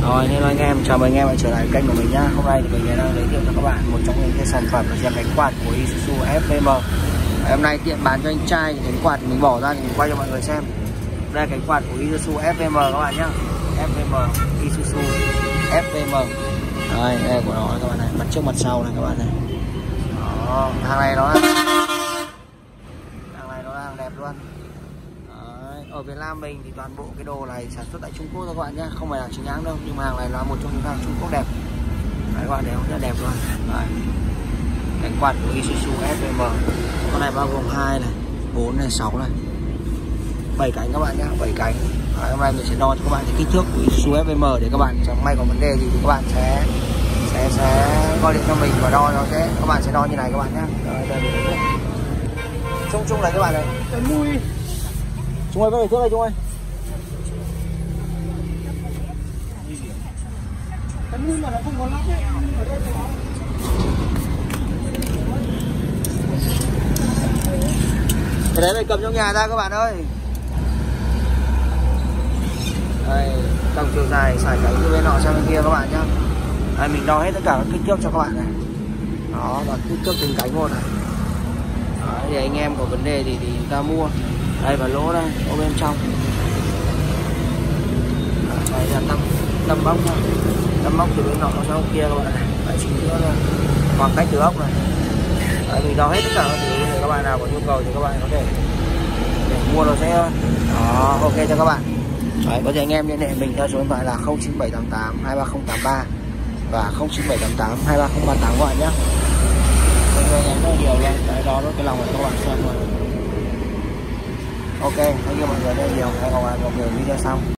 Rồi, hello anh em, chào mừng anh em lại trở lại kênh của mình nhá. Hôm nay thì mình đang giới thiệu cho các bạn một trong những cái sản phẩm là cánh quạt của Isuzu FVM. Hôm nay tiện bán cho anh trai cánh quạt thì mình bỏ ra thì mình quay cho mọi người xem. Đây là cánh quạt của Isuzu FVM các bạn nhá. FVM, Isuzu FVM. Đây của nó các bạn này, mặt trước mặt sau này các bạn này. Đó, hàng này nó là hàng đẹp luôn. Ở Việt Nam mình thì toàn bộ cái đồ này sản xuất tại Trung Quốc thôi các bạn nhé, không phải là chính hãng đâu, nhưng mà hàng này là một trong những hàng Trung Quốc đẹp. Đấy các bạn thấy không, rất đẹp luôn. Đấy. Cánh quạt của Isuzu FVM, con này bao gồm 2 này, 4 này, 6 này, 7 cánh các bạn nhé, 7 cánh. Đấy, hôm nay mình sẽ đo cho các bạn cái kích thước của Isuzu FVM để các bạn chẳng may có vấn đề gì thì các bạn sẽ gọi điện cho mình và đo nó sẽ, các bạn sẽ đo như này các bạn nhé. Chung này các bạn này. Trung ơi, có thể thước đây Trung ơi. Cái mũi mà nó không có lắp ấy. Cái đấy phải cầm trong nhà ra các bạn ơi. Đây, tổng chiều dài sải cánh từ bên nọ sang bên kia các bạn nhá. Đây, mình đo hết tất cả các kích thước cho các bạn này. Đó, và kích thước từng cánh một này. Đấy, thì anh em có vấn đề thì chúng ta mua. Đây và lỗ đây, lỗ bên trong. Đây là tâm bóc nha. Tâm bóc từ bên nọ sang bên kia các bạn này. Đấy, chính giữa luôn. Khoảng cách từ ốc này. Đấy, mình đo hết tất cả các thứ để các bạn nào có nhu cầu thì các bạn có thể để mua nó sẽ đó, ok cho các bạn. Đấy, có thể anh em liên hệ mình theo số điện thoại là 09788 23083 và 09788 23038 các bạn nhé. Anh em rất là nhiều luôn. Đấy, đó cái lòng của các bạn xem luôn. Ok, thank you mọi người rất nhiều. Hẹn gặp lại mọi người video sau.